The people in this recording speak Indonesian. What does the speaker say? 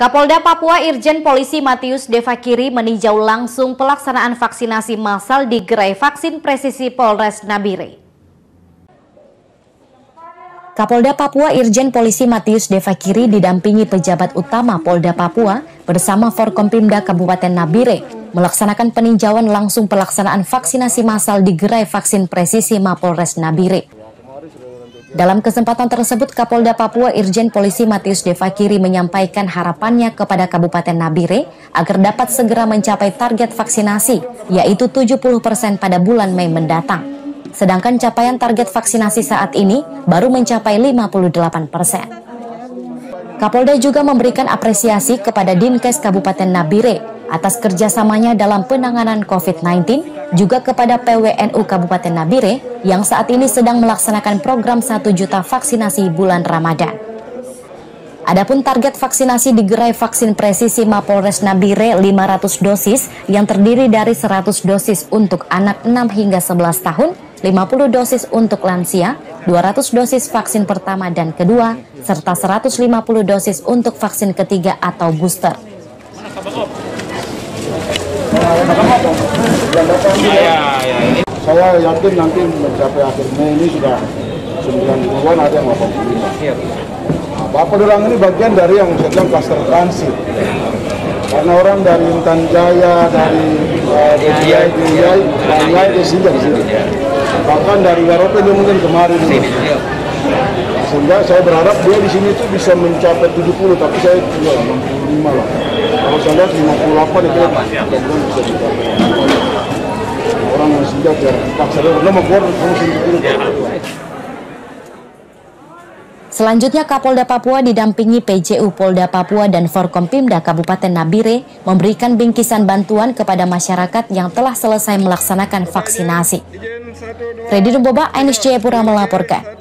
Kapolda Papua Irjen Polisi Matius Devakiri meninjau langsung pelaksanaan vaksinasi massal di gerai vaksin presisi Polres Nabire. Kapolda Papua Irjen Polisi Matius Devakiri didampingi pejabat utama Polda Papua bersama Forkompimda Kabupaten Nabire melaksanakan peninjauan langsung pelaksanaan vaksinasi massal di gerai vaksin presisi Mapolres Nabire. Dalam kesempatan tersebut, Kapolda Papua Irjen Polisi Matius Devakiri menyampaikan harapannya kepada Kabupaten Nabire agar dapat segera mencapai target vaksinasi, yaitu 70% pada bulan Mei mendatang. Sedangkan capaian target vaksinasi saat ini baru mencapai 58%. Kapolda juga memberikan apresiasi kepada Dinkes Kabupaten Nabire atas kerjasamanya dalam penanganan COVID-19, juga kepada PWNU Kabupaten Nabire yang saat ini sedang melaksanakan program 1 juta vaksinasi bulan Ramadan. Adapun target vaksinasi di gerai vaksin presisi Mapolres Nabire 500 dosis yang terdiri dari 100 dosis untuk anak 6 hingga 11 tahun, 50 dosis untuk lansia, 200 dosis vaksin pertama dan kedua, serta 150 dosis untuk vaksin ketiga atau booster. Saya yakin nanti mencapai akhir Mei ini sudah 90-an, ada yang 85. Bapak Durang ini bagian dari yang sedang klaster transit. Karena orang dari Intan Jaya, dari Banyai, dia singgah di sini. Bahkan dari Garope dia mungkin kemarin. Sehingga saya berharap dia di sini itu bisa mencapai 70, tapi saya juga 65 lah. Kalau saya lihat 58 itu bisa dicapai. Orang yang singgah biar paksa dia mau keluar, kamu sini dulu. Selanjutnya, Kapolda Papua didampingi PJU Polda Papua dan Forkompimda Kabupaten Nabire memberikan bingkisan bantuan kepada masyarakat yang telah selesai melaksanakan vaksinasi. Freddy Numboba, Ainus Jayapura melaporkan.